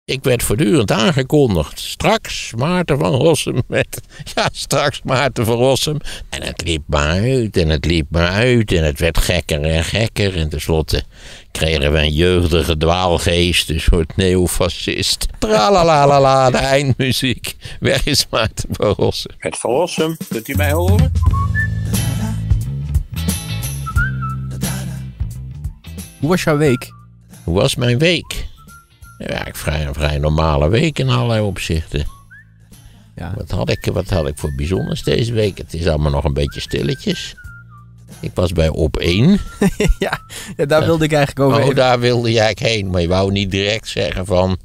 Ik werd voortdurend aangekondigd. Straks Maarten van Rossum straks Maarten van Rossum. En het liep maar uit en het liep maar uit. En het werd gekker en gekker. En tenslotte kregen we een jeugdige dwaalgeest. Een soort neofascist. Tralalala, de eindmuziek. Weg is Maarten van Rossum. Het van Rossum, kunt u mij horen? Hoe was jouw week? Hoe was mijn week? Ja, een vrij normale week in allerlei opzichten. Ja. Wat had ik voor bijzonders deze week? Het is allemaal nog een beetje stilletjes. Ik was bij Op1. ja, daar wilde ik eigenlijk over even. Daar wilde jij heen. Maar je wou niet direct zeggen van...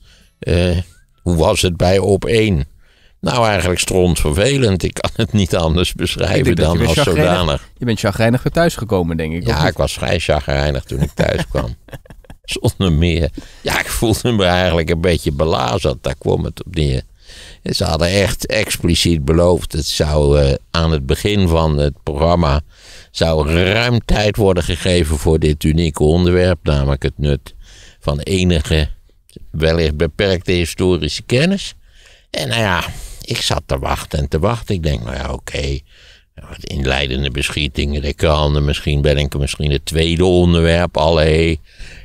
hoe was het bij Op1? Nou, eigenlijk strontvervelend. Ik kan het niet anders beschrijven dan als zodanig. Je bent chagrijnig weer thuisgekomen, denk ik. Ja, ik was vrij chagrijnig toen ik thuis kwam. Zonder meer. Ja, ik voelde me eigenlijk een beetje belazerd. Daar kwam het op neer. En ze hadden echt expliciet beloofd. Het zou aan het begin van het programma... zou ruim tijd worden gegeven voor dit unieke onderwerp. Namelijk het nut van enige, wellicht beperkte historische kennis. En nou ja, ik zat te wachten. Ik denk, nou ja, oké. Wat inleidende beschietingen, de kranden. Misschien het tweede onderwerp. Allee.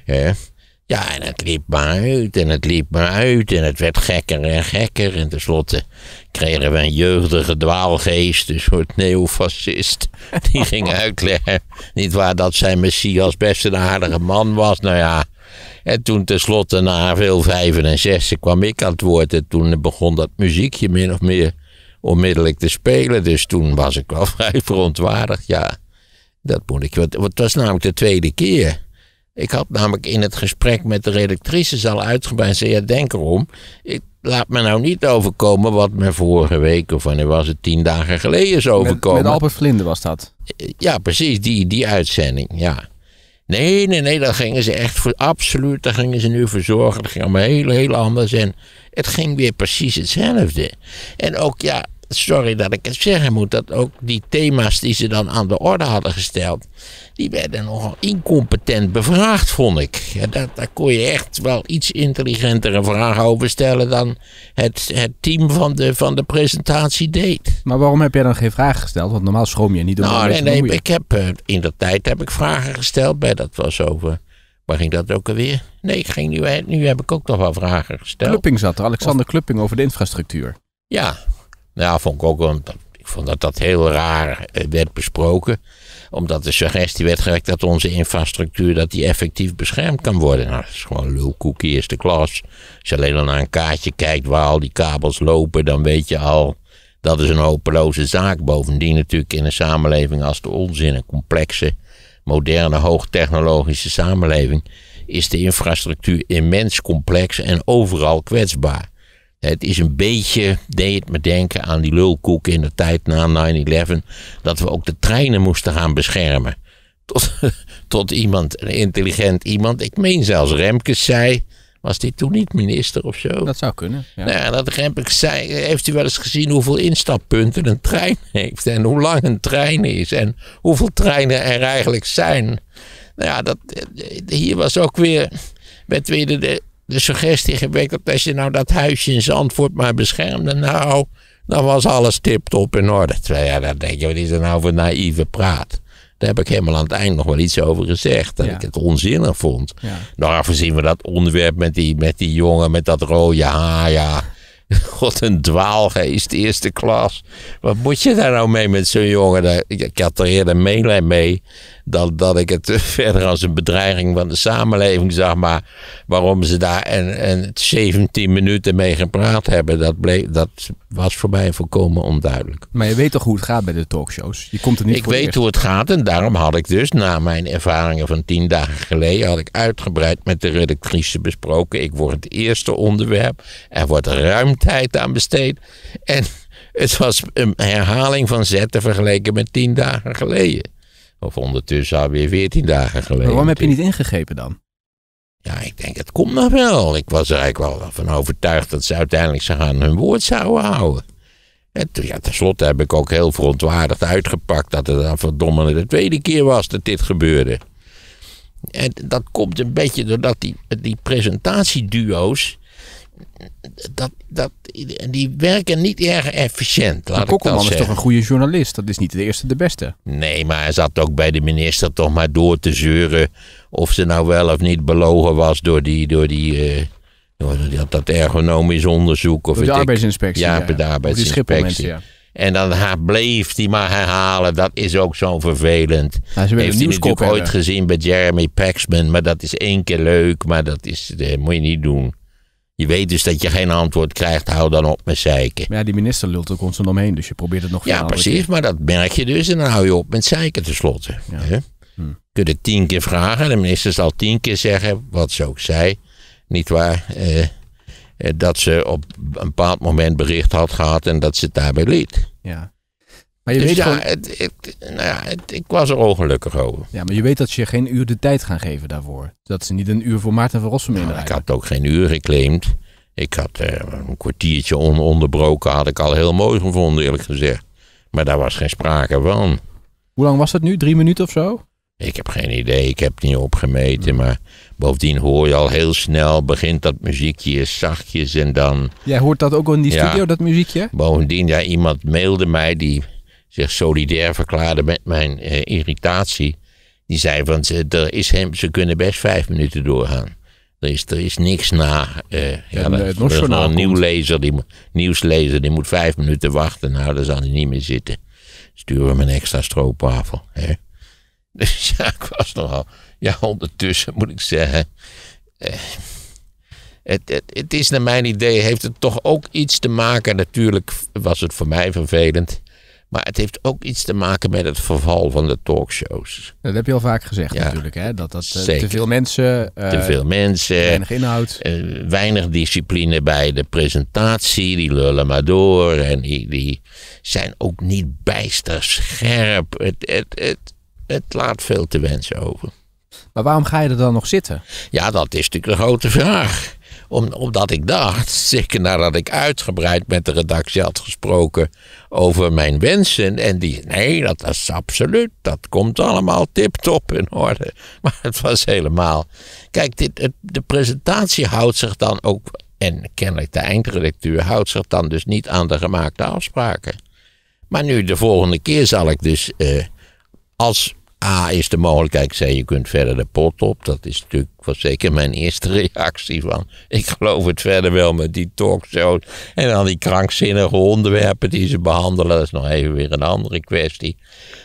Ja, en het liep maar uit en het liep maar uit. En het werd gekker en gekker. En tenslotte kregen we een jeugdige dwaalgeest. Een soort neofascist. Die ging uitleggen, nietwaar, dat zijn Messias best een aardige man was. Nou ja. En toen tenslotte na veel vijven en zessen kwam ik aan het woord. En toen begon dat muziekje min of meer onmiddellijk te spelen. Dus toen was ik wel vrij verontwaardigd. Ja, dat moet ik. Het was namelijk de tweede keer. Ik had namelijk in het gesprek met de redactrices al uitgebreid zei, ja, denk erom. Laat me nou niet overkomen wat me vorige week, of wanneer was het, 10 dagen geleden is overkomen. Met Albert Vlinde was dat? Ja, precies, die uitzending, ja. Nee, daar gingen ze echt absoluut, daar gingen ze nu voor zorgen. Dat ging allemaal heel anders en het ging weer precies hetzelfde. En ook, ja, sorry dat ik het zeggen moet, dat ook die thema's die ze dan aan de orde hadden gesteld, die werden nogal incompetent bevraagd, vond ik. Ja, daar kon je echt wel iets intelligentere vragen over stellen dan het team van de presentatie deed. Maar waarom heb jij dan geen vragen gesteld? Want normaal schroom je niet door. Nee, ik heb in de tijd heb ik vragen gesteld. Dat was over. Waar ging dat ook alweer? Nee, nu heb ik ook nog wel vragen gesteld. Klupping zat er, Alexander Klupping over de infrastructuur. Ja, nou vond ik ook wel. Ik vond dat heel raar werd besproken. Omdat de suggestie werd gewekt dat onze infrastructuur dat die effectief beschermd kan worden. Nou, dat is gewoon lulkoek eerste klas. Als je alleen al naar een kaartje kijkt waar al die kabels lopen, dan weet je al, dat is een hopeloze zaak. Bovendien natuurlijk in een samenleving als de onze, in een complexe, moderne, hoogtechnologische samenleving, is de infrastructuur immens complex en overal kwetsbaar. Het is een beetje, deed het me denken aan die lulkoek in de tijd na 9/11, dat we ook de treinen moesten gaan beschermen. Tot iemand, een intelligent iemand, ik meen zelfs Remkes zei, was dit toen niet minister of zo? Dat zou kunnen, ja. Nou ja, dat Remkes zei, heeft u wel eens gezien hoeveel instappunten een trein heeft en hoe lang een trein is en hoeveel treinen er eigenlijk zijn. Nou ja, hier was ook weer, werd weer de suggestie gewekt dat als je nou dat huisje in Zandvoort maar beschermde, nou, dan was alles tip-top in orde. Terwijl ja, dan denk je, wat is er nou voor naïeve praat? Daar heb ik helemaal aan het eind nog wel iets over gezegd. Dat ik het onzinnig vond. Ja. Nou, voorzien we dat onderwerp met die jongen met dat rode haar, ja. God, een dwaalgeest, eerste klas. Wat moet je daar nou mee met zo'n jongen? Ik had er eerder meelij mee dat ik het verder als een bedreiging van de samenleving zag. Maar waarom ze daar en 17 minuten mee gepraat hebben, dat was voor mij volkomen onduidelijk. Maar je weet toch hoe het gaat bij de talkshows? Je komt er niet Ik weet hoe het gaat en daarom had ik dus, na mijn ervaringen van 10 dagen geleden, had ik uitgebreid met de redactrice besproken. Ik word het eerste onderwerp. Er wordt ruim tijd aan besteed. En het was een herhaling van zetten vergeleken met 10 dagen geleden. Of ondertussen alweer 14 dagen geleden. Maar waarom heb je niet ingegrepen dan? Ja, ik denk, het komt nog wel. Ik was er eigenlijk wel van overtuigd dat ze uiteindelijk zich aan hun woord zouden houden. En tenslotte heb ik ook heel verontwaardigd uitgepakt dat het dan verdomme de tweede keer was dat dit gebeurde. En dat komt een beetje doordat die presentatieduo's, die werken niet erg efficiënt. Maar Kokkelman is toch een goede journalist? Dat is niet de eerste de beste. Nee, maar hij zat ook bij de minister toch maar door te zeuren of ze nou wel of niet belogen was door dat ergonomisch onderzoek. Of door de arbeidsinspectie. Ja, bij de arbeidsinspectie. Ja. En dan bleef hij maar herhalen. Dat is ook zo vervelend. Nou, heeft hij natuurlijk ooit gezien bij Jeremy Paxman. Maar dat is 1 keer leuk. Maar dat moet je niet doen. Je weet dus dat je geen antwoord krijgt. Hou dan op met zeiken. Maar ja, die minister lult er constant omheen. Dus je probeert het nog. Ja, precies. Maar dat merk je dus. En dan hou je op met zeiken tenslotte. Ja. Kun je 10 keer vragen. De minister zal 10 keer zeggen. Wat ze ook zei. Niet waar. Dat ze op een bepaald moment bericht had gehad. En dat ze het daarbij liet. Ja. Maar je dus weet ja, ik was er ongelukkig over. Ja, maar je weet dat ze je geen uur de tijd gaan geven daarvoor. Dat ze niet een uur voor Maarten van Rossum indraaien. Ik had ook geen uur geclaimd. Ik had een kwartiertje onderbroken. Had ik al heel mooi gevonden, eerlijk gezegd. Maar daar was geen sprake van. Hoe lang was dat nu? 3 minuten of zo? Ik heb geen idee. Ik heb het niet opgemeten. Maar bovendien hoor je al heel snel. Begint dat muziekje zachtjes en dan... Jij hoort dat ook in die studio, dat muziekje? Bovendien, iemand mailde mij die zich solidair verklaarde met mijn irritatie. Die zei van, ze kunnen best 5 minuten doorgaan. Er is niks na. Een nieuwslezer die moet 5 minuten wachten. Nou, daar zal hij niet meer zitten. Sturen we hem een extra stroopwafel. Hè? Dus ja, ik was nogal... Ja, ondertussen moet ik zeggen... Het is naar mijn idee, heeft het toch ook iets te maken... Natuurlijk was het voor mij vervelend... Maar het heeft ook iets te maken met het verval van de talkshows. Dat heb je al vaak gezegd natuurlijk. Hè? Dat te veel mensen... weinig inhoud. Weinig discipline bij de presentatie. Die lullen maar door. En die zijn ook niet bijster scherp. Het laat veel te wensen over. Maar waarom ga je er dan nog zitten? Ja, dat is natuurlijk de grote vraag. Omdat ik dacht, zeker nadat ik uitgebreid met de redactie had gesproken over mijn wensen. En dat is absoluut, dat komt allemaal tip-top in orde. Maar het was helemaal... Kijk, de presentatie houdt zich dan ook, en kennelijk de eindredacteur houdt zich dan dus niet aan de gemaakte afspraken. Maar nu, de volgende keer zal ik dus, als... is de mogelijkheid, ik zei, je kunt verder de pot op. Dat is natuurlijk, was zeker mijn eerste reactie van... Ik geloof het verder wel met die talkshows. En dan die krankzinnige onderwerpen die ze behandelen. Dat is nog even weer een andere kwestie.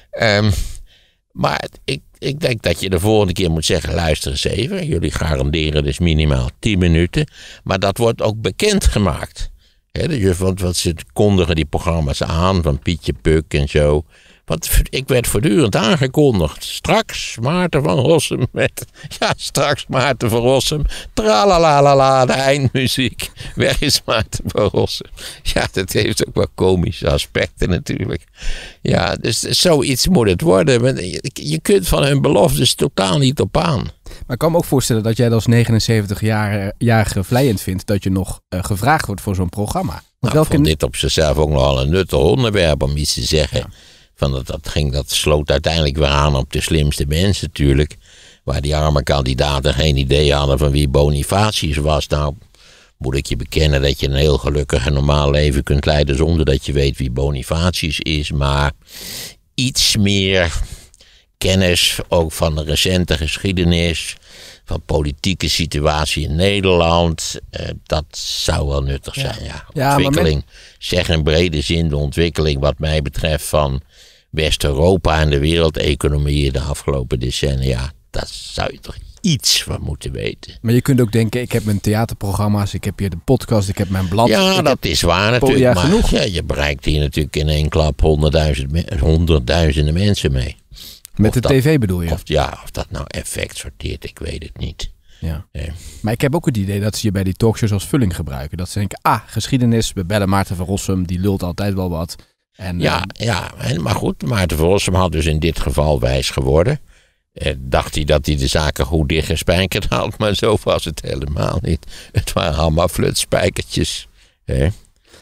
Maar ik denk dat je de volgende keer moet zeggen... Luister eens even, jullie garanderen dus minimaal 10 minuten. Maar dat wordt ook bekendgemaakt. Want ze kondigen die programma's aan van Pietje Puk en zo... Want ik werd voortdurend aangekondigd. Straks Maarten van Rossum straks Maarten van Rossum. Tralalala, de eindmuziek. Weg is Maarten van Rossum. Ja, dat heeft ook wel komische aspecten natuurlijk. Ja, dus zoiets moet het worden. Je kunt van hun beloftes totaal niet op aan. Maar ik kan me ook voorstellen dat jij als 79-jarige vlijend vindt... dat je nog gevraagd wordt voor zo'n programma. Ik vond dit op zichzelf ook nogal een nuttig onderwerp om iets te zeggen... Ja. Dat sloot uiteindelijk weer aan op de slimste mensen natuurlijk. Waar die arme kandidaten geen idee hadden van wie Bonifatius was. Nou, moet ik je bekennen dat je een heel gelukkig en normaal leven kunt leiden... zonder dat je weet wie Bonifatius is. Maar iets meer kennis, ook van de recente geschiedenis... van politieke situatie in Nederland. Dat zou wel nuttig zijn, ja. Ontwikkeling, zeg in brede zin de ontwikkeling wat mij betreft van... West-Europa en de wereldeconomie de afgelopen decennia. Daar zou je toch iets van moeten weten. Maar je kunt ook denken, ik heb mijn theaterprogramma's, ik heb hier de podcast, ik heb mijn blad. Ja, dat is waar natuurlijk. Maar genoeg. Ja, je bereikt hier natuurlijk in één klap honderdduizenden mensen mee. Met de tv bedoel je? Of dat nou effect sorteert, ik weet het niet. Ja. Maar ik heb ook het idee dat ze je bij die talkshows als vulling gebruiken. Dat ze denken, geschiedenis, we bellen Maarten van Rossum, die lult altijd wel wat. Maar goed, Maarten van Rossum had dus in dit geval wijs geworden. Dacht hij dat hij de zaken goed dichtgespijkerd had, maar zo was het helemaal niet. Het waren allemaal flutspijkertjes.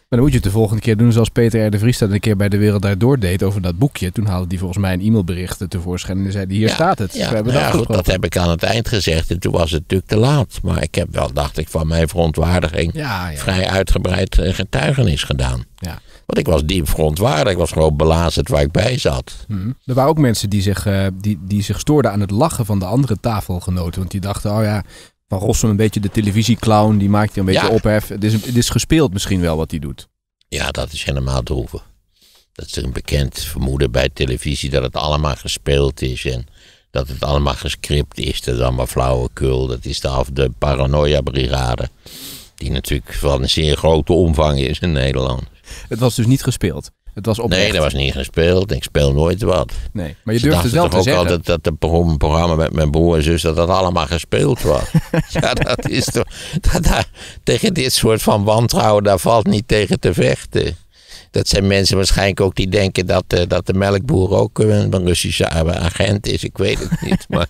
Maar dan moet je het de volgende keer doen zoals Peter R. de Vries dat een keer bij De Wereld Daardoor deed over dat boekje. Toen haalde hij volgens mij een e-mailbericht tevoorschijn en zei hier staat het. Ja, dat heb ik aan het eind gezegd en toen was het natuurlijk te laat. Maar ik heb wel, dacht ik, van mijn verontwaardiging vrij uitgebreid getuigenis gedaan. Ja. Want ik was diep verontwaardigd. Ik was gewoon belazerd waar ik bij zat. Er waren ook mensen die zich stoorden aan het lachen van de andere tafelgenoten. Want die dachten, Van Rossum een beetje de televisieclown. Die maakt hier een beetje ophef. Het is gespeeld misschien wel wat hij doet. Ja, dat is helemaal droevig. Dat is een bekend vermoeden bij televisie dat het allemaal gespeeld is. En dat het allemaal gescript is. Dat is allemaal flauwekul. Dat is de paranoia-brigade. Die natuurlijk van een zeer grote omvang is in Nederland. Het was dus niet gespeeld. Het was oprecht. Nee, dat was niet gespeeld. Ik speel nooit wat. Nee, maar je durft het wel te zeggen. Altijd dat een programma met mijn broer en zus, dat allemaal gespeeld was. Ja, dat is toch... tegen dit soort van wantrouwen, daar valt niet tegen te vechten. Dat zijn mensen waarschijnlijk ook die denken dat de melkboer ook een Russische agent is. Ik weet het niet. Maar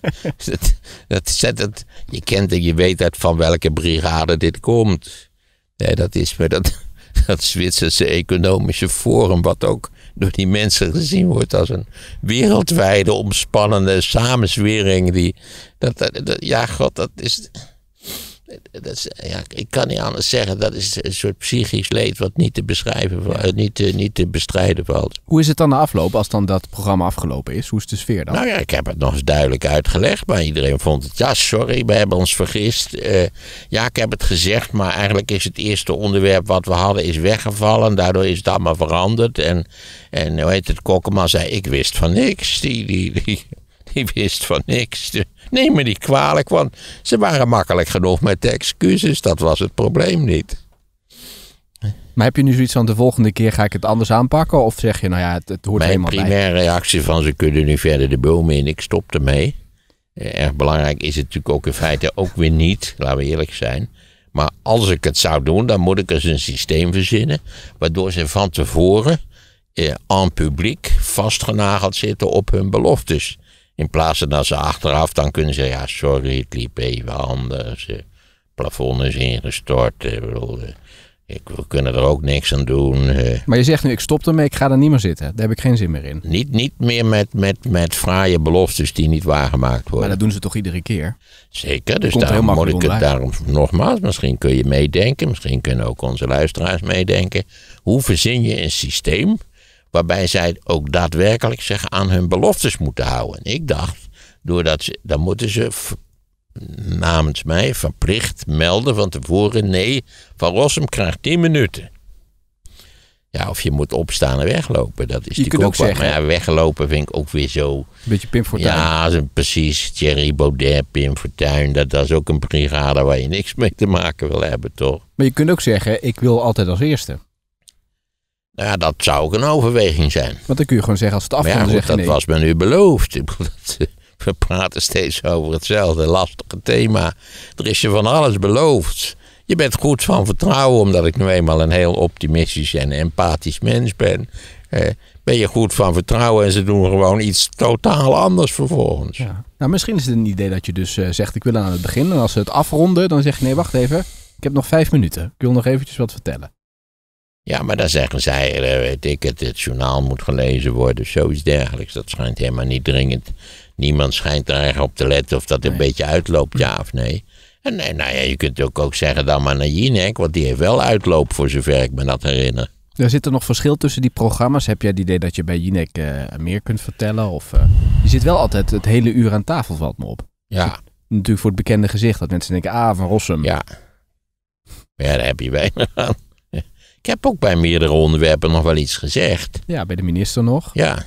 je weet uit van welke brigade dit komt. Nee, dat is dat Zwitserse economische forum, wat ook door die mensen gezien wordt als een wereldwijde omspannende samenzwering. Ik kan niet anders zeggen, dat is een soort psychisch leed wat niet te beschrijven, niet te bestrijden valt. Hoe is het dan na afloop, als dan dat programma afgelopen is? Hoe is de sfeer dan? Nou ja, ik heb het nog eens duidelijk uitgelegd, maar iedereen vond het, sorry, we hebben ons vergist. Ik heb het gezegd, maar eigenlijk is het eerste onderwerp wat we hadden is weggevallen. Daardoor is het allemaal veranderd. En hoe heet het, Kokkelman zei, ik wist van niks. Die wist van niks. Neem me niet kwalijk, want ze waren makkelijk genoeg met de excuses. Dat was het probleem niet. Maar heb je nu zoiets van de volgende keer ga ik het anders aanpakken? Of zeg je, het hoort helemaal bij? Mijn primaire reactie van ze kunnen nu verder de bomen in. Ik stop ermee. Erg belangrijk is het natuurlijk ook in feite ook weer niet. Laten we eerlijk zijn. Maar als ik het zou doen, dan moet ik eens een systeem verzinnen. Waardoor ze van tevoren en publiek vastgenageld zitten op hun beloftes. In plaats van dat ze achteraf dan kunnen zeggen, sorry, het liep even anders. Het plafond is ingestort. We kunnen er ook niks aan doen. Maar je zegt nu, ik stop ermee, ik ga er niet meer zitten. Daar heb ik geen zin meer in. Niet meer met fraaie beloftes die niet waargemaakt worden. Maar dat doen ze toch iedere keer? Zeker, dus daarom moet ik het daarom nogmaals. Misschien kun je meedenken, misschien kunnen ook onze luisteraars meedenken. Hoe verzin je een systeem waarbij zij ook daadwerkelijk zich aan hun beloftes moeten houden? En ik dacht, dan moeten ze namens mij verplicht melden van tevoren, nee, Van Rossum krijgt 10 minuten. Ja, of je moet opstaan en weglopen. Dat is natuurlijk ook wat. Maar weglopen vind ik ook weer zo. Beetje Pim Fortuyn. Ja, precies. Thierry Baudet, Pim Fortuyn. Dat is ook een brigade waar je niks mee te maken wil hebben, toch? Maar je kunt ook zeggen, ik wil altijd als eerste. Nou ja, dat zou ook een overweging zijn. Want dan kun je gewoon zeggen, als het afkomt, dat was me nu beloofd. We praten steeds over hetzelfde lastige thema. Er is je van alles beloofd. Je bent goed van vertrouwen, omdat ik nu eenmaal een heel optimistisch en empathisch mens ben. Ben je goed van vertrouwen en ze doen gewoon iets totaal anders vervolgens. Ja. Nou, misschien is het een idee dat je dus zegt, ik wil aan het begin. En als ze het afronden, dan zeg je, nee, wacht even. Ik heb nog 5 minuten. Ik wil nog eventjes wat vertellen. Ja, maar dan zeggen zij, weet ik het journaal moet gelezen worden, zoiets dergelijks. Dat schijnt helemaal niet dringend. Niemand schijnt er erg op te letten of dat een beetje uitloopt, ja of nee. En nou ja, je kunt ook zeggen dan maar naar Jinek, want die heeft wel uitloop voor zover ik me dat herinner. Er zit er nog verschil tussen die programma's? Heb jij het idee dat je bij Jinek meer kunt vertellen? Of, je zit wel altijd het hele uur aan tafel, valt me op. Ja. Natuurlijk voor het bekende gezicht, dat mensen denken, Van Rossum. Ja. Maar ja, daar heb je weinig aan. Ik heb ook bij meerdere onderwerpen nog wel iets gezegd. Ja, bij de minister nog. Ja.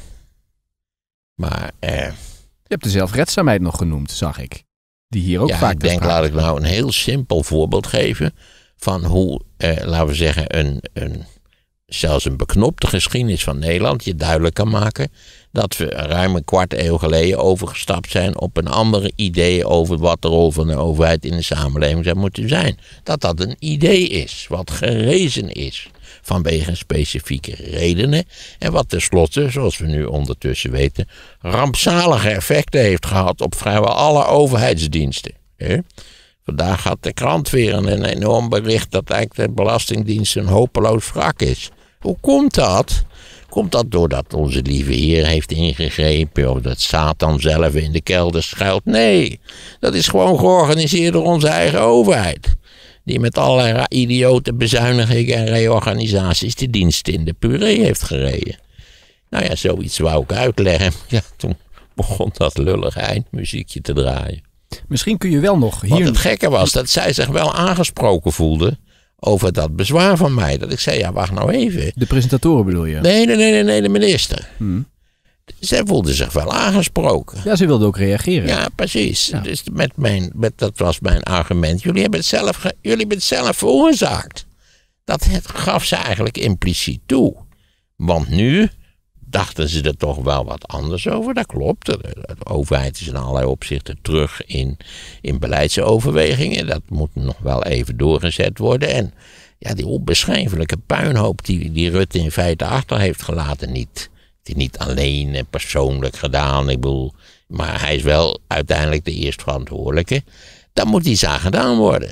Maar je hebt de zelfredzaamheid nog genoemd, zag ik. Die hier ook vaak. Ik denk, laat ik nou een heel simpel voorbeeld geven van hoe, laten we zeggen, zelfs een beknopte geschiedenis van Nederland je duidelijk kan maken dat we ruim een kwart eeuw geleden overgestapt zijn op een andere idee over wat de rol van de overheid in de samenleving zou moeten zijn. Dat een idee is, wat gerezen is vanwege specifieke redenen en wat tenslotte, zoals we nu ondertussen weten, rampzalige effecten heeft gehad op vrijwel alle overheidsdiensten. Vandaag had de krant weer een enorm bericht dat eigenlijk de Belastingdienst een hopeloos wrak is. Hoe komt dat? Komt dat doordat onze lieve Heer heeft ingegrepen of dat Satan zelf in de kelder schuilt? Nee, dat is gewoon georganiseerd door onze eigen overheid. Die met allerlei idiote bezuinigingen en reorganisaties de dienst in de puree heeft gereden. Nou ja, zoiets wou ik uitleggen. Ja, toen begon dat lullige eindmuziekje te draaien. Misschien kun je wel nog hier... Wat het gekke was, dat zij zich wel aangesproken voelde over dat bezwaar van mij. Dat ik zei, ja, wacht nou even. De presentatoren bedoel je? Nee, de minister. Zij voelde zich wel aangesproken. Ja, ze wilde ook reageren. Ja, precies. Ja. Dus dat was mijn argument. Jullie hebben het zelf veroorzaakt. Dat gaf ze eigenlijk impliciet toe. Want nu dachten ze er toch wel wat anders over. Dat klopt. De overheid is in allerlei opzichten terug in beleidsoverwegingen. Dat moet nog wel even doorgezet worden. En ja, die onbeschrijfelijke puinhoop die Rutte in feite achter heeft gelaten, niet alleen persoonlijk gedaan. Ik bedoel, maar hij is wel uiteindelijk de eerstverantwoordelijke. Dan moet iets aan gedaan worden.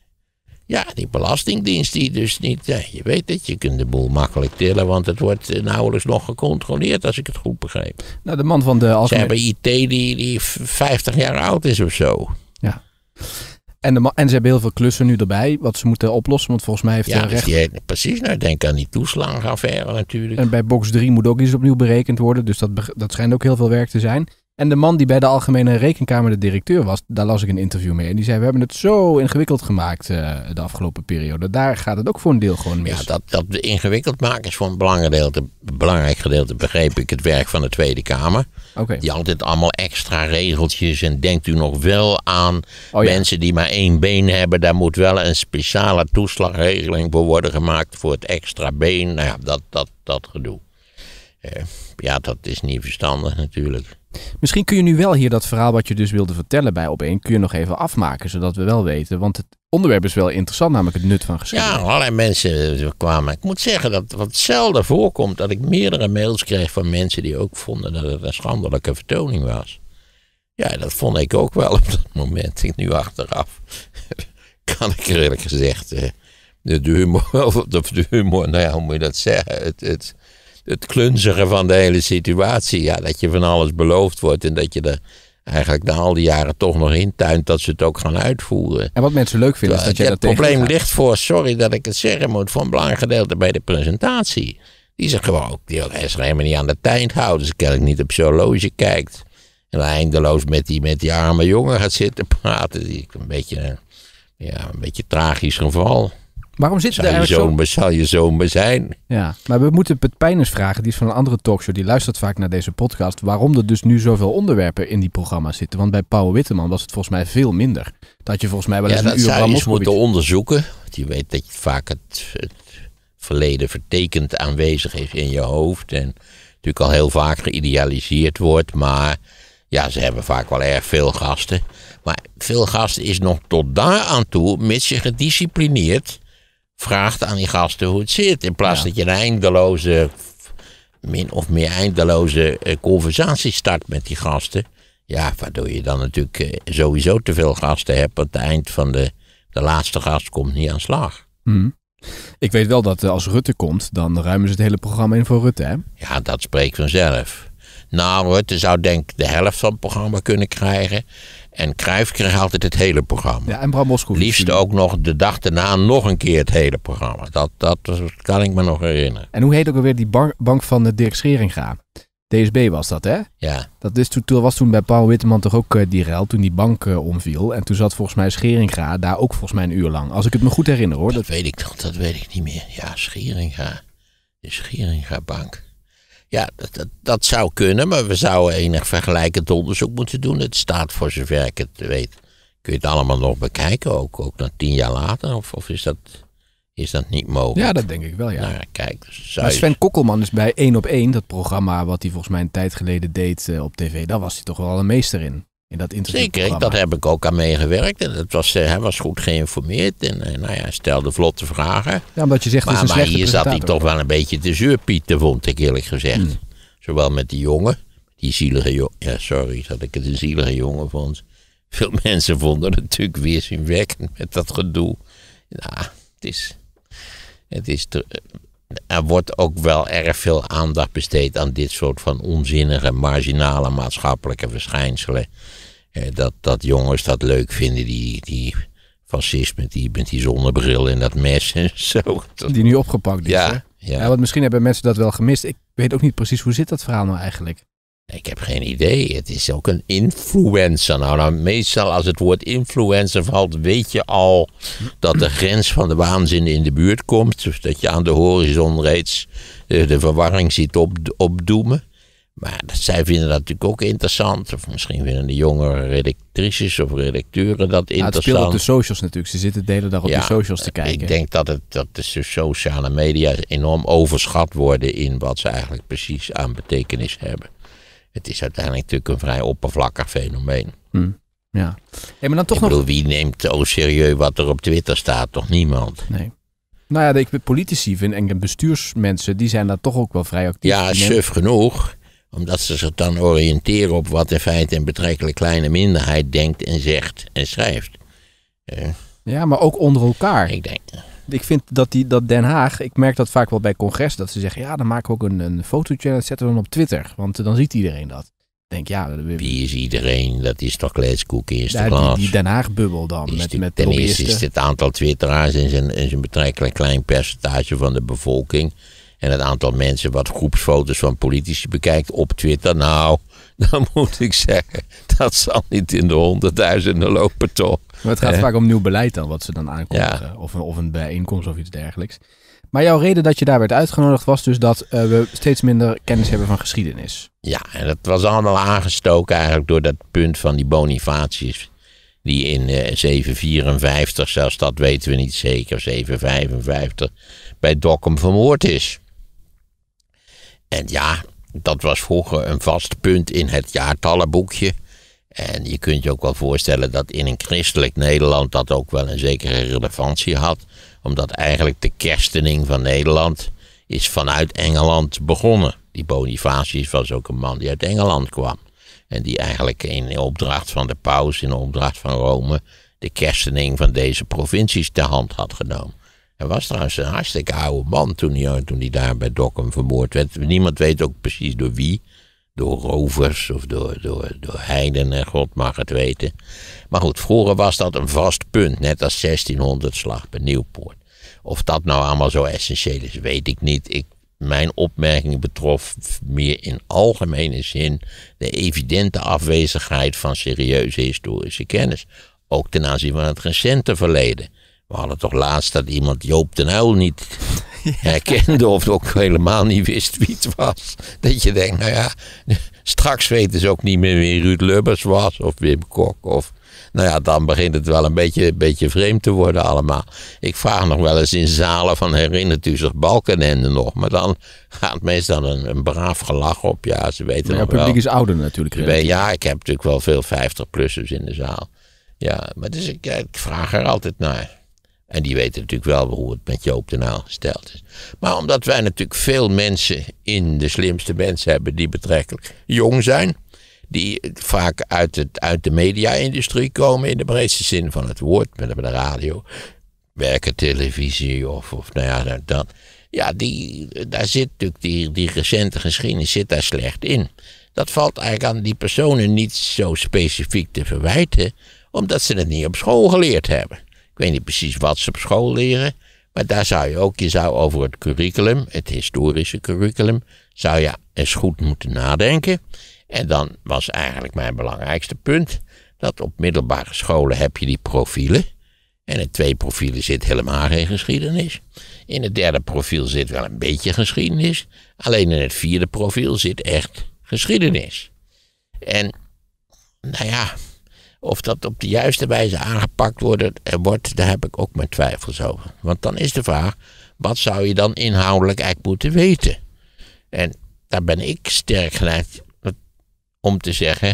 Ja, die Belastingdienst die dus niet... Ja, je weet het, je kunt de boel makkelijk tillen, want het wordt nauwelijks nog gecontroleerd, als ik het goed begreep. Nou, de man van de algemene... Ze hebben IT die 50 jaar oud is of zo. Ja. En ze hebben heel veel klussen nu erbij, wat ze moeten oplossen, want volgens mij heeft de recht... precies, nou, denk aan die toeslagenaffaire natuurlijk. En bij box 3 moet ook iets opnieuw berekend worden, dus dat schijnt ook heel veel werk te zijn. En de man die bij de Algemene Rekenkamer de directeur was, daar las ik een interview mee. En die zei, we hebben het zo ingewikkeld gemaakt de afgelopen periode. Daar gaat het ook voor een deel gewoon mis. Ja, dat ingewikkeld maken is voor een belangrijk gedeelte, begreep ik, het werk van de Tweede Kamer. Okay. Die altijd allemaal extra regeltjes. En denkt u nog wel aan mensen die maar 1 been hebben. Daar moet wel een speciale toeslagregeling voor worden gemaakt voor het extra been. Nou ja, dat gedoe. Ja, dat is niet verstandig natuurlijk. Misschien kun je nu wel hier dat verhaal wat je dus wilde vertellen bij Op1, kun je nog even afmaken, zodat we wel weten. Want het onderwerp is wel interessant, namelijk het nut van geschiedenis. Ja, allerlei mensen kwamen. Ik moet zeggen dat wat zelden voorkomt, dat ik meerdere mails kreeg van mensen die ook vonden dat het een schandelijke vertoning was. Ja, dat vond ik ook wel op dat moment. Ik nu achteraf kan ik eerlijk gezegd de humor, nou ja, hoe moet je dat zeggen, het klunzige van de hele situatie. Ja, dat je van alles beloofd wordt en dat je er eigenlijk na al die jaren toch nog intuint dat ze het ook gaan uitvoeren. En wat mensen leuk vinden is dat jij dat tegengaat. Het probleem ligt voor, sorry dat ik het zeggen moet, voor een belangrijk gedeelte bij de presentatie. Die zich gewoon ook, die zich helemaal niet aan de tijd houden. Dus kennelijk niet op zo'n horloge kijkt. En eindeloos met die arme jongen gaat zitten praten. Die een beetje tragisch geval. Waarom zit er eigenlijk zal je zoon maar zijn? Ja, maar we moeten Pet Pijners vragen, die is van een andere talkshow, die luistert vaak naar deze podcast, waarom er dus nu zoveel onderwerpen in die programma's zitten. Want bij Pauw Witteman was het volgens mij veel minder. Dat je volgens mij wel eens een uur... Ja, dat zou je eens moeten onderzoeken. Want je weet dat vaak het verleden vertekend aanwezig is in je hoofd. En natuurlijk al heel vaak geïdealiseerd wordt. Maar ja, ze hebben vaak wel erg veel gasten. Maar veel gasten is nog tot daar aan toe, mits je gedisciplineerd vraagt aan die gasten hoe het zit. In plaats dat je een min of meer eindeloze conversatie start met die gasten. Ja, waardoor je dan natuurlijk sowieso te veel gasten hebt. Want het eind van de laatste gast komt niet aan slag. Ik weet wel dat als Rutte komt, dan ruimen ze het hele programma in voor Rutte, hè? Ja, dat spreekt vanzelf. Nou, Rutte zou denk ik de helft van het programma kunnen krijgen. En Cruijff kreeg altijd het hele programma. Ja, en Bram Moskowitz. Liefst ook nog de dag daarna nog een keer het hele programma. Dat kan ik me nog herinneren. En hoe heet ook alweer die bank van Dirk Scheringa? DSB was dat, hè? Ja. Dat was toen bij Pauw Witteman toch ook die rel, toen die bank omviel. En toen zat volgens mij Scheringa daar ook volgens mij een uur lang. Als ik het me goed herinner, hoor. Dat weet ik niet meer. Ja, Scheringa. De Scheringa-bank. Ja, dat zou kunnen, maar we zouden enig vergelijkend onderzoek moeten doen. Het staat, voor zover ik het weet, kun je het allemaal nog bekijken, ook nog 10 jaar later, of is dat niet mogelijk? Ja, dat denk ik wel, ja. Nou, kijk, maar Sven Kokkelman is bij 1 op 1, dat programma wat hij volgens mij een tijd geleden deed op tv, daar was hij toch wel een meester in dat interviewprogramma. Zeker, dat heb ik ook aan meegewerkt. En hij was goed geïnformeerd en hij stelde vlotte vragen. Ja, omdat je zegt, maar hier zat hij toch wel een beetje te zeurpieten, vond ik eerlijk gezegd. Zowel met die jongen, die zielige jongen. Ja, sorry dat ik het een zielige jongen vond. veel mensen vonden het natuurlijk weerzinwekkend met dat gedoe. Nou, er wordt ook wel erg veel aandacht besteed aan dit soort van onzinnige, marginale maatschappelijke verschijnselen. Dat jongens dat leuk vinden, die fascisme, met die zonnebril en dat mes en zo. Die nu opgepakt is, ja, hè? Ja. Want misschien hebben mensen dat wel gemist. Ik weet ook niet precies, hoe zit dat verhaal nou eigenlijk? Ik heb geen idee. Het is ook een influencer. Nou, meestal als het woord influencer valt, weet je al dat de grens van de waanzin in de buurt komt. Dus dat je aan de horizon reeds de verwarring ziet opdoemen. Maar zij vinden dat natuurlijk ook interessant. Of misschien vinden de jongere redactrices of redacteuren dat interessant. Het speelt op de socials natuurlijk. Ze zitten de hele dag op de socials te kijken. Ik denk dat de sociale media enorm overschat worden in wat ze eigenlijk precies aan betekenis hebben. Het is uiteindelijk natuurlijk een vrij oppervlakkig fenomeen. Ja. Maar dan toch ik bedoel, wie neemt serieus wat er op Twitter staat? Toch niemand? Nee. Nou ja, politici en bestuursmensen, die zijn daar toch ook wel vrij actief. Ja, suf genoeg. Omdat ze zich dan oriënteren op wat in feite een betrekkelijk kleine minderheid denkt en zegt en schrijft. Ja, maar ook onder elkaar. Ik vind dat Den Haag, ik merk dat vaak wel bij congres, dat ze zeggen, ja, dan maken we ook een fotootje en dat zetten we dan op Twitter. Want dan ziet iedereen dat. Ik denk, ja. Wie is iedereen? Dat is toch kletskoek in de klas. Die Den Haag-bubbel dan. Ten eerste is het aantal twitteraars en zijn betrekkelijk klein percentage van de bevolking. En het aantal mensen wat groepsfoto's van politici bekijkt op Twitter. Nou, dan moet ik zeggen, dat zal niet in de honderdduizenden lopen toch. Maar het gaat vaak om nieuw beleid dan, wat ze dan aankondigen. Ja. Of een bijeenkomst of iets dergelijks. Maar jouw reden dat je daar werd uitgenodigd was dus dat we steeds minder kennis hebben van geschiedenis. Ja, en dat was allemaal aangestoken eigenlijk door dat punt van die Bonifatius. Die in 754, zelfs dat weten we niet zeker, 755, bij Dokkum vermoord is. En ja, dat was vroeger een vast punt in het jaartallenboekje. En je kunt je ook wel voorstellen dat in een christelijk Nederland dat ook wel een zekere relevantie had. Omdat eigenlijk de kerstening van Nederland is vanuit Engeland begonnen. Die Bonifatius was ook een man die uit Engeland kwam. En die eigenlijk in opdracht van de paus, in opdracht van Rome, de kerstening van deze provincies ter hand had genomen. Hij was trouwens een hartstikke oude man toen hij daar bij Dokkum vermoord werd. Niemand weet ook precies door wie. Door rovers of door heidenen, God mag het weten. Maar goed, vroeger was dat een vast punt, net als 1600 slag bij Nieuwpoort. Of dat nou allemaal zo essentieel is, weet ik niet. Mijn opmerking betrof meer in algemene zin de evidente afwezigheid van serieuze historische kennis. Ook ten aanzien van het recente verleden. We hadden toch laatst dat iemand Joop den Uyl niet herkende of ook helemaal niet wist wie het was. Dat je denkt, nou ja, straks weten ze ook niet meer wie Ruud Lubbers was of Wim Kok. Of, nou ja, dan begint het wel een beetje vreemd te worden allemaal. Ik vraag nog wel eens in zalen van herinnert u zich Balkenende nog? Maar dan gaat meestal een braaf gelach op. Ja, ze weten nog wel. Het publiek is ouder natuurlijk. Ja, ik heb natuurlijk wel veel 50-plussers in de zaal. Ja, maar dus ik vraag er altijd naar. En die weten natuurlijk wel hoe het met Joop den Uyl gesteld is. Maar omdat wij natuurlijk veel mensen in de slimste mensen hebben die betrekkelijk jong zijn. Die vaak uit de media-industrie komen in de breedste zin van het woord. Met de radio, werken televisie of nou ja, dat. Ja, daar zit natuurlijk die recente geschiedenis zit daar slecht in. Dat valt eigenlijk aan die personen niet zo specifiek te verwijten. Omdat ze het niet op school geleerd hebben. Ik weet niet precies wat ze op school leren. Maar daar zou je zou over het curriculum, het historische curriculum, zou je eens goed moeten nadenken. En dan was eigenlijk mijn belangrijkste punt, dat op middelbare scholen heb je die profielen. En in 2 profielen zit helemaal geen geschiedenis. In het 3e profiel zit wel een beetje geschiedenis. Alleen in het 4e profiel zit echt geschiedenis. En, nou ja, of dat op de juiste wijze aangepakt wordt, daar heb ik ook mijn twijfels over. Want dan is de vraag, wat zou je dan inhoudelijk eigenlijk moeten weten? En daar ben ik sterk geneigd om te zeggen,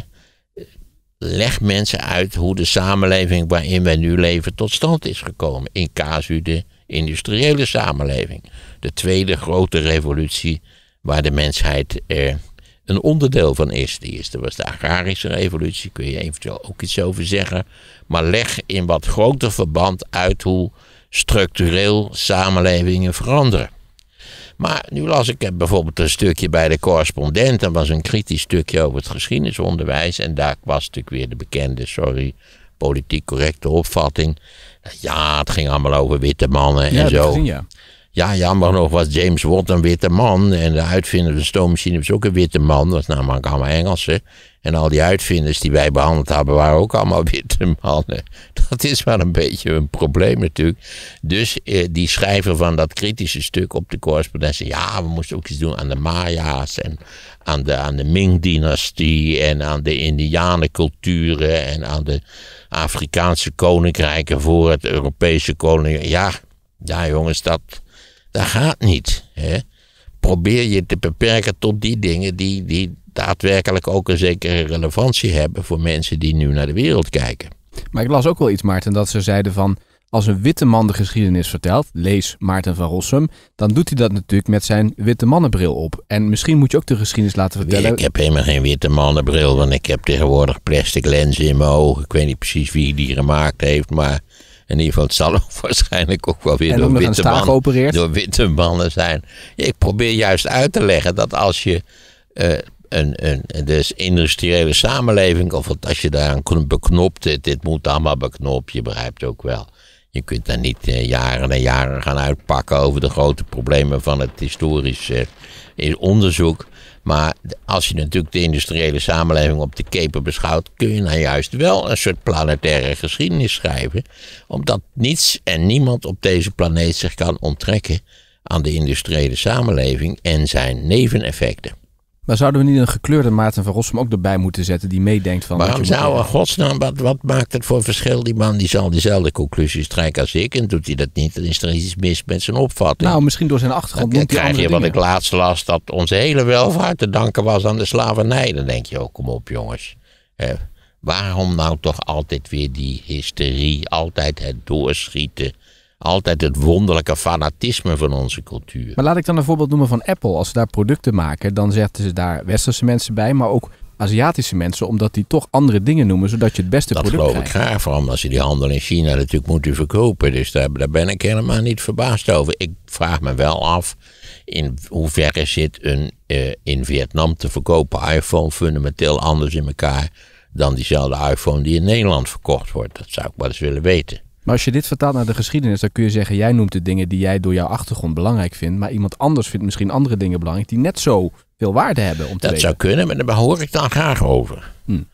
leg mensen uit hoe de samenleving waarin wij nu leven tot stand is gekomen. In casu de industriële samenleving. De tweede grote revolutie waar de mensheid een onderdeel van is. De eerste was de agrarische revolutie, kun je eventueel ook iets over zeggen. Maar leg in wat groter verband uit hoe structureel samenlevingen veranderen. Maar nu las ik bijvoorbeeld een stukje bij de Correspondent. Dat was een kritisch stukje over het geschiedenisonderwijs. En daar was natuurlijk weer de bekende, politiek correcte opvatting. Ja, het ging allemaal over witte mannen en zo. Gezien, ja. Ja, jammer nog was James Watt een witte man. En de uitvinder van de stoommachine was ook een witte man. Dat was namelijk allemaal Engelsen. En al die uitvinders die wij behandeld hebben waren ook allemaal witte mannen. Dat is wel een beetje een probleem natuurlijk. Dus die schrijver van dat kritische stuk op de Correspondent zei, ja, we moesten ook iets doen aan de Maya's en aan de Ming-dynastie en aan de Indianenculturen en aan de Afrikaanse koninkrijken voor het Europese koninkrijk. Ja jongens, dat gaat niet. Hè? Probeer je te beperken tot die dingen die daadwerkelijk ook een zekere relevantie hebben voor mensen die nu naar de wereld kijken. Maar ik las ook wel iets, Maarten, dat ze zeiden van, als een witte man de geschiedenis vertelt, lees Maarten van Rossum, dan doet hij dat natuurlijk met zijn witte mannenbril op. En misschien moet je ook de geschiedenis laten vertellen. Ik heb helemaal geen witte mannenbril, want ik heb tegenwoordig plastic lenzen in mijn ogen. Ik weet niet precies wie die gemaakt heeft, maar in ieder geval, het zal ook waarschijnlijk ook wel weer door witte mannen zijn. Ja, ik probeer juist uit te leggen dat als je de industriële samenleving, of als je daar beknopt, dit moet allemaal beknopt, je begrijpt ook wel. Je kunt daar niet jaren en jaren gaan uitpakken over de grote problemen van het historisch onderzoek. Maar als je natuurlijk de industriële samenleving op de keper beschouwt, kun je nou juist wel een soort planetaire geschiedenis schrijven. Omdat niets en niemand op deze planeet zich kan onttrekken aan de industriële samenleving en zijn neveneffecten. Maar zouden we niet een gekleurde Maarten van Rossum ook erbij moeten zetten die meedenkt van... Waarom zou in godsnaam, wat maakt het voor verschil? Die man die zal dezelfde conclusies trekken als ik en doet hij dat niet, dan is er iets mis met zijn opvatting. Nou, misschien door zijn achtergrond. Dan krijg je wat ik laatst las, dat onze hele welvaart te danken was aan de slavernij. Dan denk je ook, kom op jongens. Waarom nou toch altijd weer die hysterie, altijd het doorschieten, altijd het wonderlijke fanatisme van onze cultuur. Maar laat ik dan een voorbeeld noemen van Apple. Als ze daar producten maken, dan zetten ze daar westerse mensen bij, maar ook Aziatische mensen, omdat die toch andere dingen noemen, zodat je het beste product krijgt. Dat geloof ik graag, vooral omdat ze die handel in China natuurlijk moeten verkopen. Dus daar ben ik helemaal niet verbaasd over. Ik vraag me wel af, in hoeverre zit een in Vietnam te verkopen iPhone fundamenteel anders in elkaar dan diezelfde iPhone die in Nederland verkocht wordt. Dat zou ik wel eens willen weten. Maar als je dit vertaalt naar de geschiedenis, dan kun je zeggen, jij noemt de dingen die jij door jouw achtergrond belangrijk vindt, maar iemand anders vindt misschien andere dingen belangrijk die net zo veel waarde hebben om te weten. Dat zou kunnen, maar daar hoor ik dan graag over.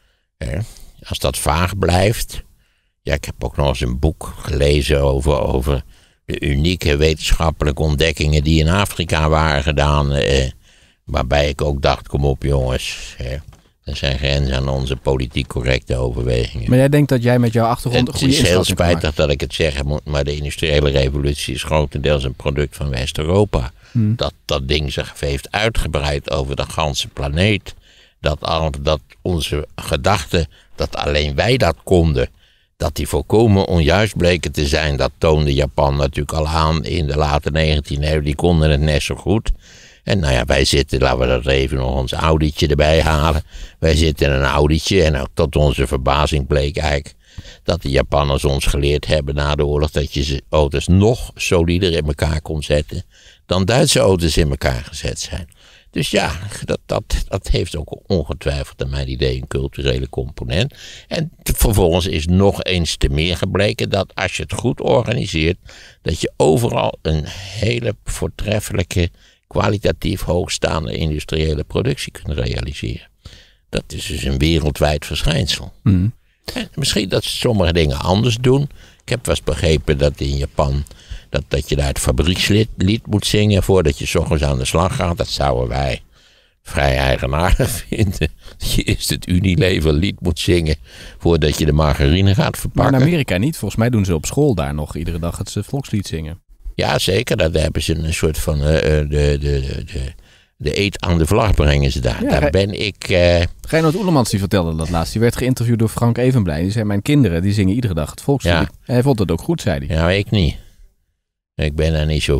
Als dat vaag blijft. Ja, ik heb ook nog eens een boek gelezen over de unieke wetenschappelijke ontdekkingen die in Afrika waren gedaan. Waarbij ik ook dacht, kom op jongens. Er zijn grenzen aan onze politiek correcte overwegingen. Maar jij denkt dat jij met jouw achtergrond een goede inschatting Het is heel spijtig dat ik het zeggen moet, maar de industriële revolutie is grotendeels een product van West-Europa. Dat ding zich heeft uitgebreid over de ganse planeet. Dat onze gedachten, dat alleen wij dat konden, dat die volkomen onjuist bleken te zijn. Dat toonde Japan natuurlijk al aan in de late 19e eeuw. Die konden het net zo goed. En nou ja, wij zitten, laten we dat even nog ons Audi'tje erbij halen. Wij zitten in een Audi'tje en tot onze verbazing bleek eigenlijk dat de Japanners ons geleerd hebben na de oorlog dat je auto's nog solider in elkaar kon zetten dan Duitse auto's in elkaar gezet zijn. Dus ja, dat heeft ook ongetwijfeld naar mijn idee een culturele component. En vervolgens is nog eens te meer gebleken dat als je het goed organiseert, dat je overal een hele voortreffelijke, kwalitatief hoogstaande industriële productie kunt realiseren. Dat is dus een wereldwijd verschijnsel. En misschien dat ze sommige dingen anders doen. Ik heb wel eens begrepen dat in Japan dat je daar het fabriekslied moet zingen voordat je 's ochtends aan de slag gaat. Dat zouden wij vrij eigenaardig vinden. Dat je eerst het Unilever lied moet zingen voordat je de margarine gaat verpakken. Maar in Amerika niet. Volgens mij doen ze op school daar nog iedere dag het volkslied zingen. Ja, zeker. Daar hebben ze een soort van de eet aan de vlag brengen ze daar. Ja, daar ben ik... Reinoud Oelemans die vertelde dat laatst. Die werd geïnterviewd door Frank Evenblij. Die zei, mijn kinderen die zingen iedere dag het volkslied. Ja. En hij vond het ook goed, zei hij. Ja, ik niet. Ik ben daar niet zo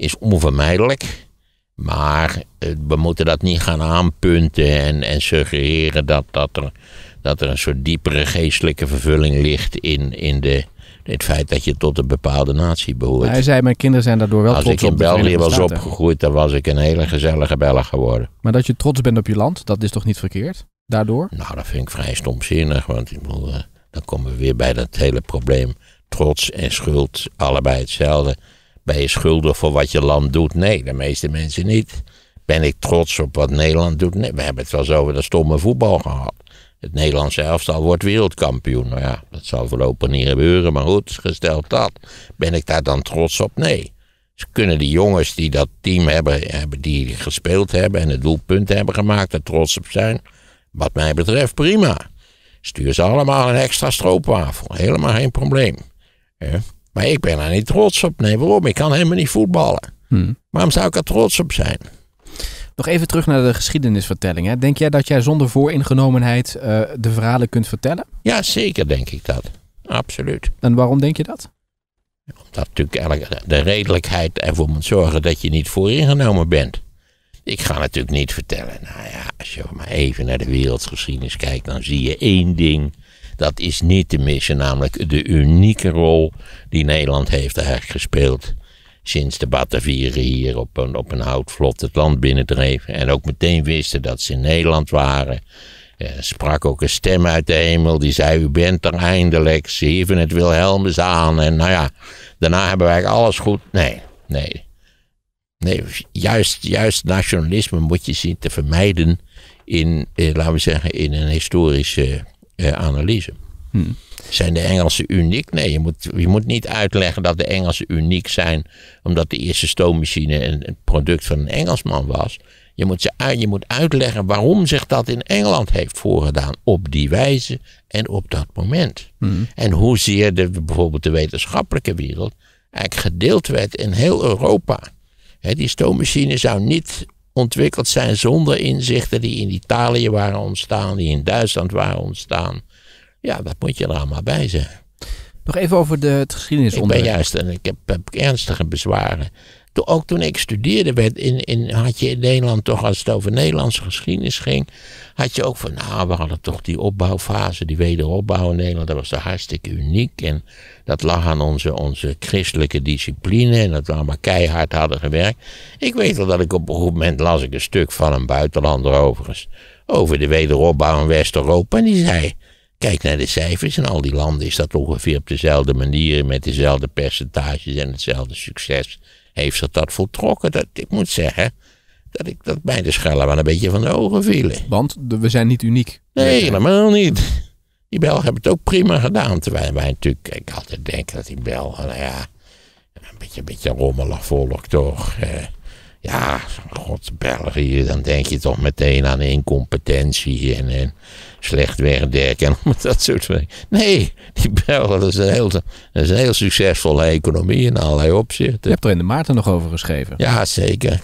is onvermijdelijk. Maar we moeten dat niet gaan aanpunten en suggereren dat er een soort diepere geestelijke vervulling ligt in het feit dat je tot een bepaalde natie behoort. Hij zei, mijn kinderen zijn daardoor wel Als trots ik op in de België Verenigde was Staten. opgegroeid, dan was ik een hele gezellige Belg geworden. Maar dat je trots bent op je land, dat is toch niet verkeerd? Daardoor? Nou, dat vind ik vrij stomzinnig, want ik bedoel, dan komen we weer bij dat hele probleem. Trots en schuld, allebei hetzelfde. Ben je schuldig voor wat je land doet? Nee, de meeste mensen niet. Ben ik trots op wat Nederland doet? Nee, we hebben het wel eens over dat stomme voetbal gehad. Het Nederlandse elftal wordt wereldkampioen. Nou ja, dat zal voorlopig niet gebeuren, maar goed, gesteld dat. Ben ik daar dan trots op? Nee. Dus kunnen die jongens die dat team hebben die gespeeld hebben en het doelpunt hebben gemaakt, er trots op zijn? Wat mij betreft prima. Stuur ze allemaal een extra stroopwafel. Helemaal geen probleem. Maar ik ben er niet trots op. Nee, waarom? Ik kan helemaal niet voetballen. Waarom zou ik er trots op zijn? Nog even terug naar de geschiedenisvertelling. Hè. Denk jij dat jij zonder vooringenomenheid de verhalen kunt vertellen? Ja, zeker denk ik dat. Absoluut. En waarom denk je dat? Omdat natuurlijk de redelijkheid ervoor moet zorgen dat je niet vooringenomen bent. Ik ga natuurlijk niet vertellen, nou ja, als je maar even naar de wereldgeschiedenis kijkt, dan zie je één ding. Dat is niet te missen, namelijk de unieke rol die Nederland heeft eigenlijk gespeeld. Sinds de Batavieren hier op een houtvlot het land binnendreven. En ook meteen wisten dat ze in Nederland waren. Er sprak ook een stem uit de hemel die zei, u bent er eindelijk. Ze hieven het Wilhelmus aan. En nou ja, daarna hebben wij alles goed. Nee, juist nationalisme moet je zien te vermijden in, laten we zeggen, in een historische analyse. Zijn de Engelsen uniek? Nee, je moet niet uitleggen dat de Engelsen uniek zijn omdat de eerste stoommachine een product van een Engelsman was. Je moet uitleggen waarom zich dat in Engeland heeft voorgedaan op die wijze en op dat moment. En hoezeer bijvoorbeeld de wetenschappelijke wereld eigenlijk gedeeld werd in heel Europa. Die stoommachine zou niet ontwikkeld zijn zonder inzichten die in Italië waren ontstaan, die in Duitsland waren ontstaan. Ja, dat moet je er allemaal bij zeggen. Nog even over het geschiedenisonderwijs. Ik heb ernstige bezwaren. Ook toen ik studeerde had je in Nederland toch, als het over Nederlandse geschiedenis ging, had je ook van, nou, we hadden toch die opbouwfase, die wederopbouw in Nederland, dat was toch hartstikke uniek. En dat lag aan onze christelijke discipline en dat we allemaal keihard hadden gewerkt. Ik weet wel dat ik op een goed moment las ik een stuk van een buitenlander overigens, over de wederopbouw in West-Europa en die zei, kijk naar de cijfers, in al die landen is dat ongeveer op dezelfde manier, met dezelfde percentages en hetzelfde succes. Heeft zich dat voltrokken? Ik moet zeggen dat mij de schellen wel een beetje van de ogen vielen. Want we zijn niet uniek. Nee, helemaal niet. Die Belgen hebben het ook prima gedaan. Terwijl wij natuurlijk, ik altijd denk dat die Belgen, nou ja, een beetje rommelig volk toch. Ja, god, België, dan denk je toch meteen aan incompetentie en slecht werk en dat soort dingen. Nee, die Belgen, dat is een heel succesvolle economie in allerlei opzichten. Je hebt er in de Maarten nog over geschreven. Ja, zeker.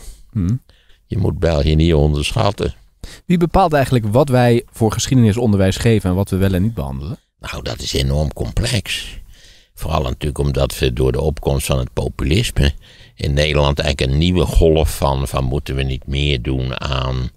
Je moet België niet onderschatten. Wie bepaalt eigenlijk wat wij voor geschiedenisonderwijs geven en wat we wel en niet behandelen? Nou, dat is enorm complex. Vooral natuurlijk omdat we door de opkomst van het populisme in Nederland eigenlijk een nieuwe golf van moeten we niet meer doen aan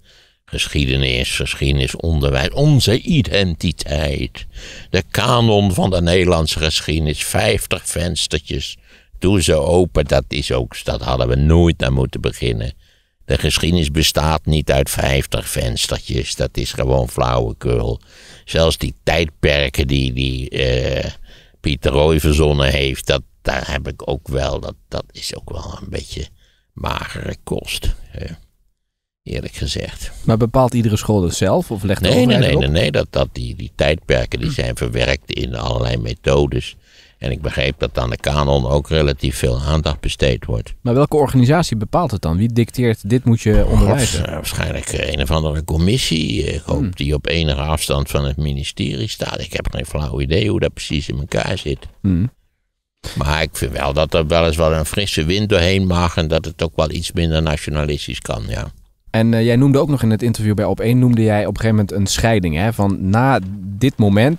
geschiedenisonderwijs, onze identiteit. De kanon van de Nederlandse geschiedenis, 50 venstertjes, doe ze open, dat hadden we nooit aan moeten beginnen. De geschiedenis bestaat niet uit 50 venstertjes, dat is gewoon flauwekul. Zelfs die tijdperken die Pieter Roy verzonnen heeft, daar heb ik ook wel, dat is ook wel een beetje magere kost, eerlijk gezegd. Maar bepaalt iedere school dat zelf of legt de overheid op? Nee, die tijdperken die zijn verwerkt in allerlei methodes. En ik begreep dat aan de kanon ook relatief veel aandacht besteed wordt. Maar welke organisatie bepaalt het dan? Wie dicteert, dit moet je onderwijzen? Waarschijnlijk een of andere commissie. Ik hoop die op enige afstand van het ministerie staat. Ik heb geen flauw idee hoe dat precies in elkaar zit. Maar ik vind wel dat er wel eens wel een frisse wind doorheen mag. En dat het ook wel iets minder nationalistisch kan, ja. En jij noemde ook nog in het interview bij Op1, noemde jij op een gegeven moment een scheiding. Hè? Van na dit moment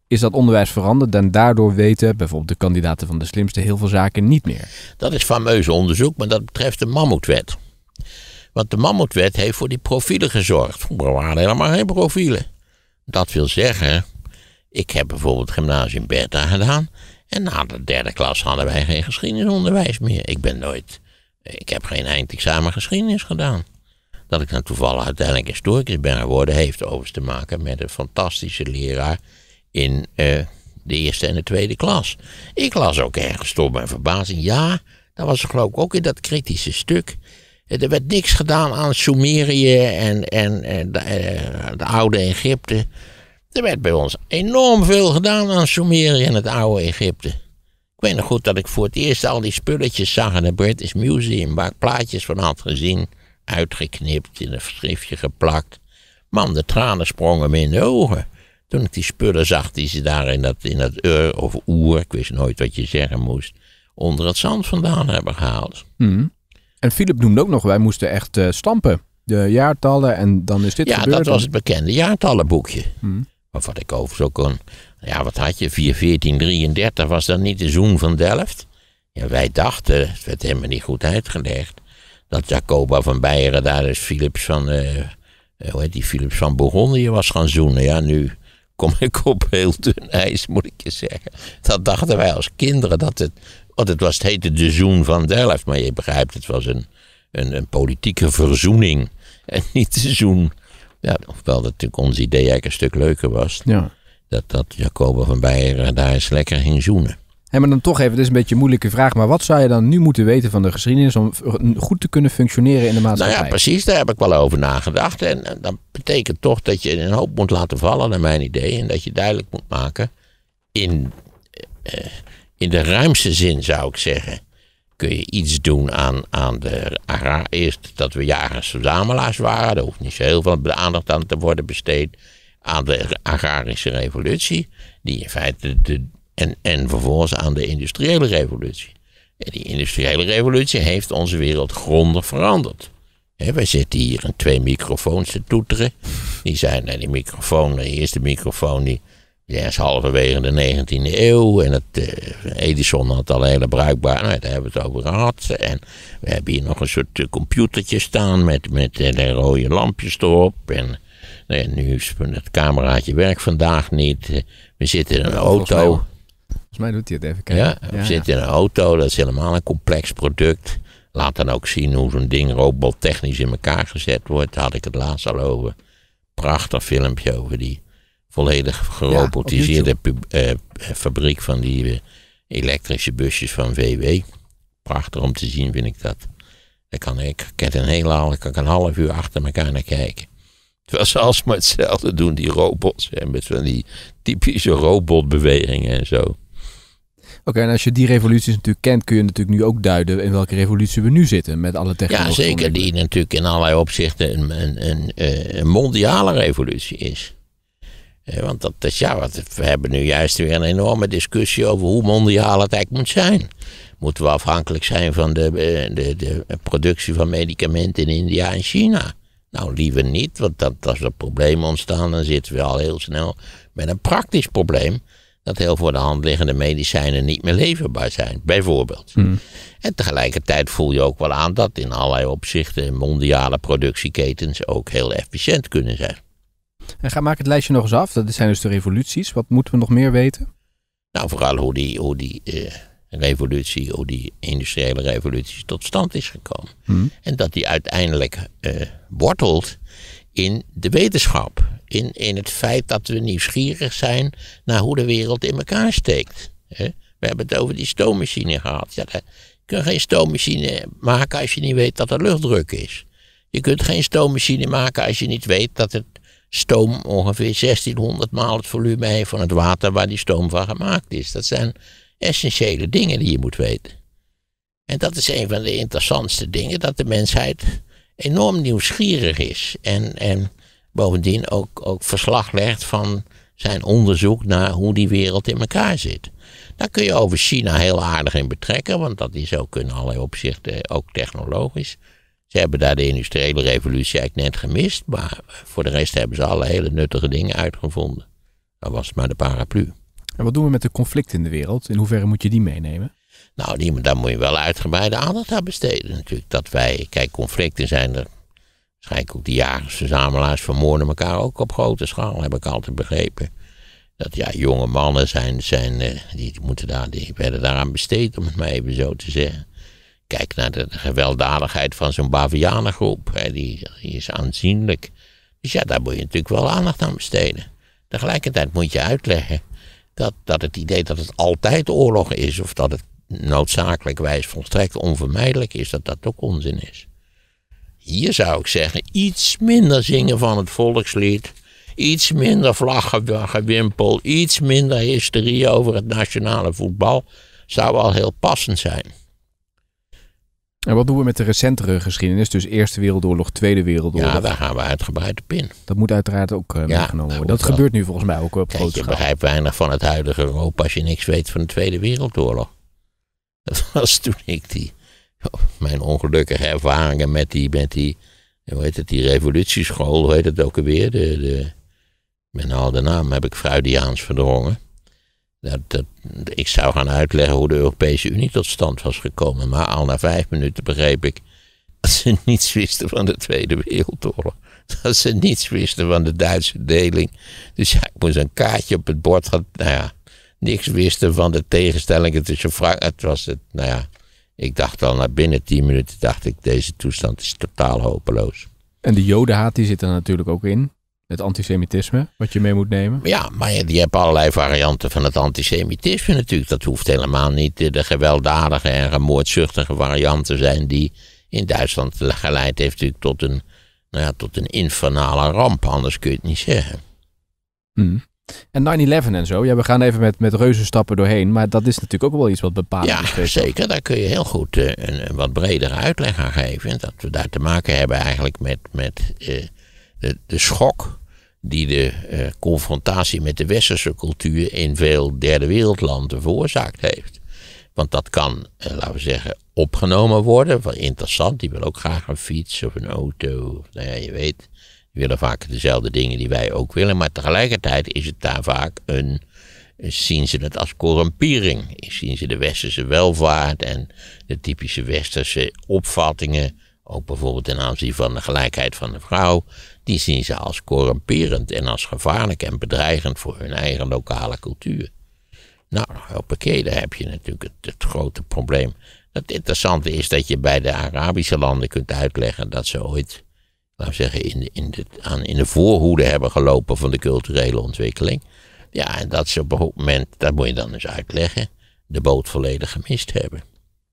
is dat onderwijs veranderd en daardoor weten bijvoorbeeld de kandidaten van de slimste heel veel zaken niet meer. Dat is fameus onderzoek, maar dat betreft de Mammoetwet. Want de Mammoetwet heeft voor die profielen gezorgd. Er waren helemaal geen profielen. Dat wil zeggen, ik heb bijvoorbeeld gymnasium Bertha gedaan. En na de 3e klas hadden wij geen geschiedenisonderwijs meer. Ik heb geen eindexamen geschiedenis gedaan. Dat ik dan toevallig uiteindelijk historicus ben geworden, heeft overigens te maken met een fantastische leraar in de 1e en de 2e klas. Ik las ook ergens tot mijn verbazing. Ja, dat was geloof ik ook in dat kritische stuk. Er werd niks gedaan aan Sumerië en de oude Egypte. Er werd bij ons enorm veel gedaan aan Sumerië en het oude Egypte. Ik weet nog goed dat ik voor het eerst al die spulletjes zag in het British Museum, waar ik plaatjes van had gezien, uitgeknipt, in een schriftje geplakt. Man, de tranen sprongen me in de ogen. Toen ik die spullen zag die ze daar in dat of oer, ik wist nooit wat je zeggen moest, onder het zand vandaan hebben gehaald. Mm. En Philip noemde ook nog, wij moesten echt stampen. De jaartallen en dan is dit gebeurd. Ja, dat was het bekende jaartallenboekje. Mm. Wat ik overigens ook kon. Ja, wat had je? 1433 was dat niet de zoen van Delft? Ja, wij dachten, het werd helemaal niet goed uitgelegd, dat Jacoba van Beieren daar dus Philips van Bourgondië was gaan zoenen. Ja, nu kom ik op heel dun ijs, moet ik je zeggen. Dat dachten wij als kinderen, het heette de zoen van Delft. Maar je begrijpt, het was een politieke verzoening. En niet de zoen. Ja, hoewel dat natuurlijk ons idee eigenlijk een stuk leuker was. Ja. Dat Jacoba van Beieren daar eens lekker ging zoenen. Maar dan toch even, het is een beetje een moeilijke vraag, maar wat zou je dan nu moeten weten van de geschiedenis om goed te kunnen functioneren in de maatschappij? Nou ja, precies, daar heb ik wel over nagedacht. En dat betekent toch dat je een hoop moet laten vallen, naar mijn idee. En dat je duidelijk moet maken, in de ruimste zin zou ik zeggen, kun je iets doen aan eerst dat we jagers-verzamelaars waren. Daar hoeft niet zo heel veel aandacht aan te worden besteed. Aan de agrarische revolutie, die in feite en vervolgens aan de industriële revolutie. En die industriële revolutie heeft onze wereld grondig veranderd. Wij zitten hier in 2 microfoons te toeteren. Die zijn de eerste microfoon die is halverwege de 19e eeuw. En Edison had al hele bruikbaar. Nou, daar hebben we het over gehad. En we hebben hier nog een soort computertje staan met de rode lampjes erop. En nu is het cameraatje werkt vandaag niet. We zitten in een auto. Volgens mij doet hij het even kijken. Ja, we zitten in een auto. Dat is helemaal een complex product. Laat dan ook zien hoe zo'n ding robottechnisch in elkaar gezet wordt. Daar had ik het laatst al over. Prachtig filmpje over die volledig gerobotiseerde fabriek van die elektrische busjes van VW. Prachtig om te zien, vind ik dat. Daar kan ik een half uur achter elkaar naar kijken. Terwijl ze alsmaar hetzelfde doen, die robots. En met van die typische robotbewegingen en zo. Oké, en als je die revoluties natuurlijk kent, kun je natuurlijk nu ook duiden in welke revolutie we nu zitten met alle technologie. Ja, zeker. Die natuurlijk in allerlei opzichten een mondiale revolutie is. Want dat is we hebben nu juist weer een enorme discussie over hoe mondiaal het eigenlijk moet zijn. Moeten we afhankelijk zijn van de productie van medicamenten in India en China? Nou, liever niet, want als er problemen ontstaan, dan zitten we al heel snel met een praktisch probleem. Dat heel voor de hand liggende medicijnen niet meer leverbaar zijn, bijvoorbeeld. En tegelijkertijd voel je ook wel aan dat in allerlei opzichten mondiale productieketens ook heel efficiënt kunnen zijn. En maak het lijstje nog eens af. Dat zijn dus de revoluties. Wat moeten we nog meer weten? Nou, vooral hoe die industriële revolutie tot stand is gekomen. En dat die uiteindelijk wortelt in de wetenschap. In het feit dat we nieuwsgierig zijn naar hoe de wereld in elkaar steekt. We hebben het over die stoommachine gehad. Ja, je kunt geen stoommachine maken als je niet weet dat er luchtdruk is. Je kunt geen stoommachine maken als je niet weet dat het stoom ongeveer 1600 maal het volume heeft van het water waar die stoom van gemaakt is. Dat zijn essentiële dingen die je moet weten. En dat is een van de interessantste dingen, dat de mensheid enorm nieuwsgierig is. En bovendien ook verslag legt van zijn onderzoek naar hoe die wereld in elkaar zit. Daar kun je over China heel aardig in betrekken, want dat is ook in allerlei opzichten ook technologisch. Ze hebben daar de industriële revolutie eigenlijk net gemist, maar voor de rest hebben ze alle hele nuttige dingen uitgevonden. Dat was maar de paraplu. En wat doen we met de conflicten in de wereld? In hoeverre moet je die meenemen? Nou, daar moet je wel uitgebreide aandacht aan besteden natuurlijk. Kijk, conflicten zijn er. Waarschijnlijk ook die jagersverzamelaars vermoorden elkaar ook op grote schaal, heb ik altijd begrepen. Dat jonge mannen die werden daaraan besteed, om het maar even zo te zeggen. Kijk naar de gewelddadigheid van zo'n Bavianengroep. Die is aanzienlijk. Dus daar moet je natuurlijk wel aandacht aan besteden. Tegelijkertijd moet je uitleggen dat het idee dat het altijd oorlog is, of dat het noodzakelijkwijs volstrekt onvermijdelijk is, dat ook onzin is. Hier zou ik zeggen, iets minder zingen van het volkslied, iets minder vlaggengewimpel, iets minder hysterie over het nationale voetbal, zou wel heel passend zijn. En wat doen we met de recentere geschiedenis, dus Eerste Wereldoorlog, Tweede Wereldoorlog? Ja, daar gaan we uitgebreid op in. Dat moet uiteraard ook meegenomen worden. Dat gebeurt nu volgens mij ook op grote schaal. Je begrijpt weinig van het huidige Europa als je niks weet van de Tweede Wereldoorlog. Dat was toen mijn ongelukkige ervaringen met die hoe heet het, die revolutieschool, hoe heet het ook alweer? Met al de naam heb ik Freudiaans verdrongen. Ik zou gaan uitleggen hoe de Europese Unie tot stand was gekomen. Maar al na 5 minuten begreep ik dat ze niets wisten van de Tweede Wereldoorlog. Dat ze niets wisten van de Duitse deling. Dus ik moest een kaartje op het bord gaan. Niks wisten van de tegenstellingen tussen Frankrijk. Ik dacht al, binnen 10 minuten dacht ik, deze toestand is totaal hopeloos. En de jodenhaat die zit er natuurlijk ook in. Het antisemitisme, wat je mee moet nemen. Ja, maar je hebt allerlei varianten van het antisemitisme natuurlijk. Dat hoeft helemaal niet de gewelddadige en gemoordzuchtige varianten zijn die in Duitsland geleid heeft natuurlijk tot een infernale ramp. Anders kun je het niet zeggen. En 9/11 en zo. Ja, we gaan even met reuzenstappen doorheen. Maar dat is natuurlijk ook wel iets wat bepalend is. Ja, zeker. Daar kun je heel goed een wat bredere uitleg aan geven. Dat we daar te maken hebben eigenlijk met de schok die de confrontatie met de westerse cultuur in veel derde wereldlanden veroorzaakt heeft. Want dat kan, laten we zeggen, opgenomen worden. Wel interessant, die wil ook graag een fiets of een auto. Je weet, die willen vaak dezelfde dingen die wij ook willen. Maar tegelijkertijd is het daar vaak zien ze het als corrumpering. Zien ze de westerse welvaart en de typische westerse opvattingen, ook bijvoorbeeld ten aanzien van de gelijkheid van de vrouw, die zien ze als corrumperend en als gevaarlijk en bedreigend voor hun eigen lokale cultuur. Nou, hoppakee, daar heb je natuurlijk het grote probleem. Het interessante is dat je bij de Arabische landen kunt uitleggen dat ze ooit, laten we zeggen, in de voorhoede hebben gelopen van de culturele ontwikkeling. Ja, en dat ze op een moment, dat moet je dan eens uitleggen, de boot volledig gemist hebben.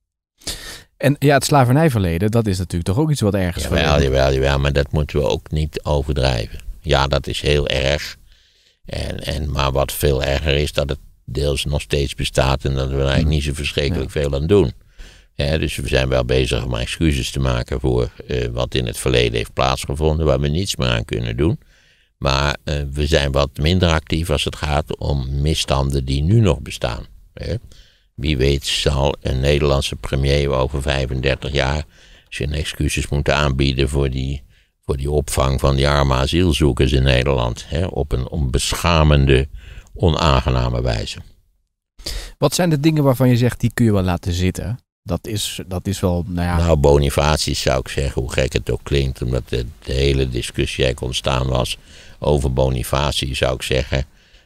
En ja, het slavernijverleden, dat is natuurlijk toch ook iets wat ergens voor. Jawel, maar dat moeten we ook niet overdrijven. Ja, dat is heel erg. Maar wat veel erger is, dat het deels nog steeds bestaat en dat we er eigenlijk niet zo verschrikkelijk veel aan doen. Ja, dus we zijn wel bezig om excuses te maken voor wat in het verleden heeft plaatsgevonden, waar we niets meer aan kunnen doen. Maar we zijn wat minder actief als het gaat om misstanden die nu nog bestaan. Wie weet zal een Nederlandse premier over 35 jaar zijn excuses moeten aanbieden voor die opvang van die arme asielzoekers in Nederland. Op een onbeschamende, onaangename wijze. Wat zijn de dingen waarvan je zegt, die kun je wel laten zitten? Dat is wel, Nou, Bonifacius zou ik zeggen, hoe gek het ook klinkt, omdat de hele discussie eigenlijk ontstaan was over Bonifacius, zou ik zeggen,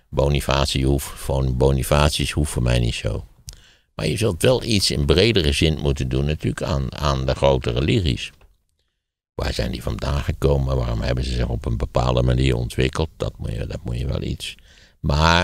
Bonifacius hoeft voor mij niet zo. Maar je zult wel iets in bredere zin moeten doen natuurlijk aan de grote religies. Waar zijn die vandaan gekomen? Waarom hebben ze zich op een bepaalde manier ontwikkeld? Dat moet je wel iets. Maar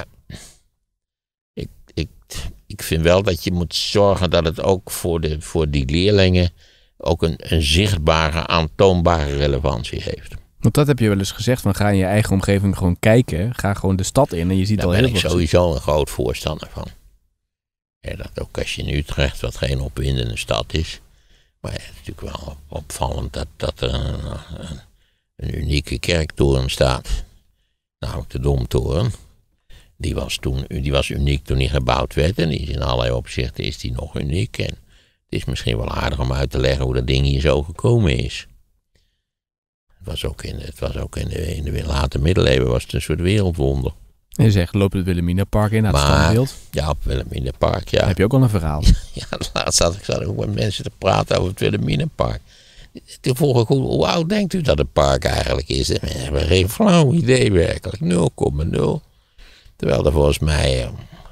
ik vind wel dat je moet zorgen dat het ook voor die leerlingen ook een zichtbare, aantoonbare relevantie heeft. Want dat heb je wel eens gezegd, van ga in je eigen omgeving gewoon kijken. Ga gewoon de stad in en je ziet al heel veel. Daar ben ik sowieso een groot voorstander van. Ja, dat ook als je in Utrecht, wat geen opwindende stad is. Maar het is natuurlijk wel opvallend dat er een unieke kerktoren staat. Namelijk de Domtoren. Die was uniek toen die gebouwd werd. En die is in allerlei opzichten is die nog uniek. En het is misschien wel aardig om uit te leggen hoe dat ding hier zo gekomen is. Het was ook in de late middeleeuwen was het een soort wereldwonder. En je zegt, loop het Wilhelminapark in naar het Maar- standbeeld. Ja, op Wilhelminapark, ja. Dan heb je ook al een verhaal. Ja, laatst zat ik ook met mensen te praten over het Wilhelminapark. Toen vroeg ik, hoe oud denkt u dat het park eigenlijk is? En we hebben geen flauw idee werkelijk, 0,0. Terwijl er volgens mij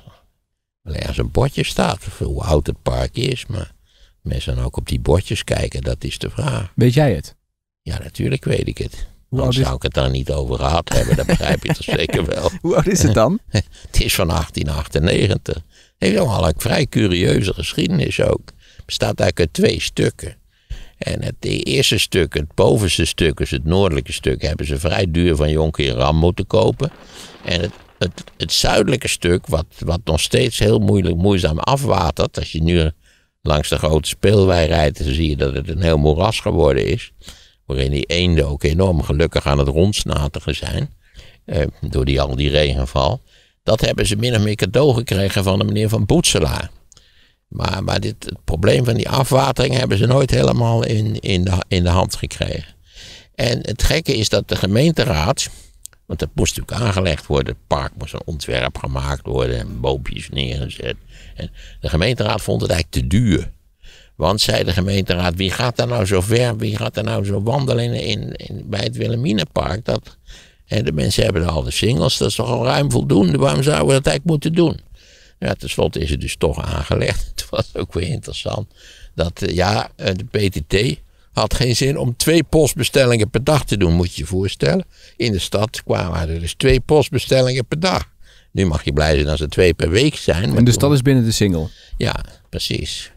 wel ergens een bordje staat hoe oud het park is. Maar mensen dan ook op die bordjes kijken, dat is de vraag. Weet jij het? Ja, natuurlijk weet ik het. Hoe Anders oud is- zou ik het daar niet over gehad hebben, dat begrijp je toch zeker wel. Hoe oud is het dan? Het is van 1898. Heeft al een vrij curieuze geschiedenis ook. Het bestaat eigenlijk uit 2 stukken. En het eerste stuk, het bovenste stuk, dus het noordelijke stuk, hebben ze vrij duur van Jonker Ram moeten kopen. En het zuidelijke stuk, wat nog steeds heel moeizaam afwatert. Als je nu langs de grote speelwei rijdt, dan zie je dat het een heel moeras geworden is. Waarin die eenden ook enorm gelukkig aan het rondsnatigen zijn. Door al die regenval. Dat hebben ze min of meer cadeau gekregen van de meneer Van Boetselaar. Maar het probleem van die afwatering hebben ze nooit helemaal in de hand gekregen. En het gekke is dat de gemeenteraad, want dat moest natuurlijk aangelegd worden, het park moest een ontwerp gemaakt worden en boompjes neergezet. En de gemeenteraad vond het eigenlijk te duur. Want zei de gemeenteraad, wie gaat daar nou zo ver, wie gaat daar nou zo wandelen bij het Wilhelminapark? En de mensen hebben al de singles, dat is toch al ruim voldoende, waarom zouden we dat eigenlijk moeten doen? Ja, tenslotte is het dus toch aangelegd. Het was ook weer interessant. Dat de PTT had geen zin om 2 postbestellingen per dag te doen, moet je je voorstellen. In de stad kwamen er dus 2 postbestellingen per dag. Nu mag je blij zijn als er 2 per week zijn. Maar En de stad is binnen de single. Ja, precies.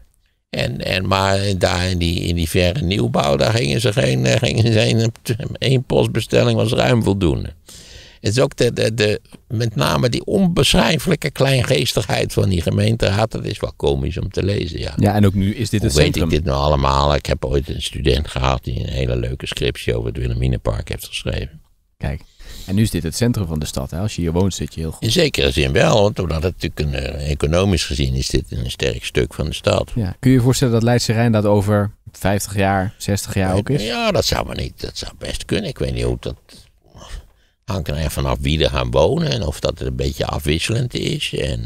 Maar daar in die verre nieuwbouw, daar gingen ze 1 postbestelling was ruim voldoende. Het is ook met name die onbeschrijfelijke kleingeestigheid van die gemeenteraad. Dat is wel komisch om te lezen, ja. Ja, en ook nu is dit het Hoe weet centrum. ik dit nou allemaal? Ik heb ooit een student gehad die een hele leuke scriptie over het Wilhelminapark heeft geschreven. Kijk, en nu is dit het centrum van de stad. Hè? Als je hier woont zit je heel goed. In zekere zin wel, want omdat het natuurlijk economisch gezien is dit een sterk stuk van de stad. Ja. Kun je je voorstellen dat Leidse Rijn dat over 50 jaar, 60 jaar ook is? Ja, dat zou best kunnen. Ik weet niet hoe dat hangt er echt vanaf wie er gaan wonen en of dat het een beetje afwisselend is. En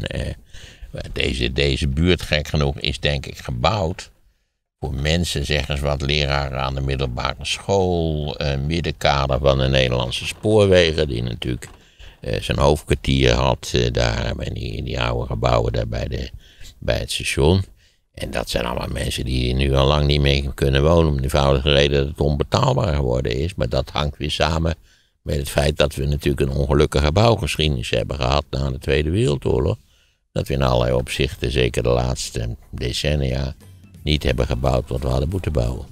deze buurt, gek genoeg, is denk ik gebouwd voor mensen, zeg eens wat, leraren aan de middelbare school, middenkader van de Nederlandse spoorwegen, die natuurlijk zijn hoofdkwartier had daar in die oude gebouwen daar bij het station. En dat zijn allemaal mensen die nu al lang niet meer kunnen wonen, om de eenvoudige reden dat het onbetaalbaar geworden is. Maar dat hangt weer samen met het feit dat we natuurlijk een ongelukkige bouwgeschiedenis hebben gehad na de Tweede Wereldoorlog. Dat we in allerlei opzichten, zeker de laatste decennia, niet hebben gebouwd wat we hadden moeten bouwen.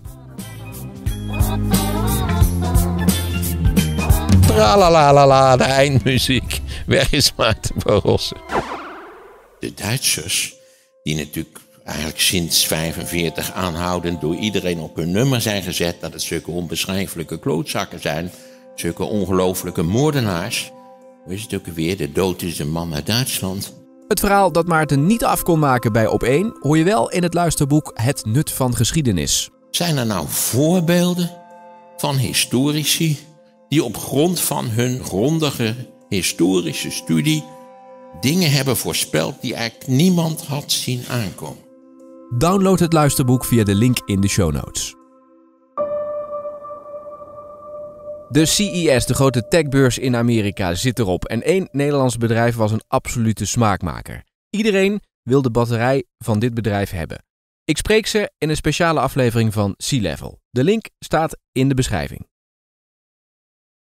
Tralalala, de eindmuziek. Weg is Maarten van Rossum. De Duitsers, die natuurlijk eigenlijk sinds 1945 aanhoudend door iedereen op hun nummer zijn gezet, dat het zulke onbeschrijfelijke klootzakken zijn, zulke ongelooflijke moordenaars. Hoe is het ook weer? De dood is een man uit Duitsland. Het verhaal dat Maarten niet af kon maken bij Op1 hoor je wel in het luisterboek Het Nut van Geschiedenis. Zijn er nou voorbeelden van historici die op grond van hun grondige historische studie dingen hebben voorspeld die eigenlijk niemand had zien aankomen? Download het luisterboek via de link in de show notes. De CES, de grote techbeurs in Amerika, zit erop en 1 Nederlands bedrijf was een absolute smaakmaker. Iedereen wil de batterij van dit bedrijf hebben. Ik spreek ze in een speciale aflevering van Sea Level. De link staat in de beschrijving.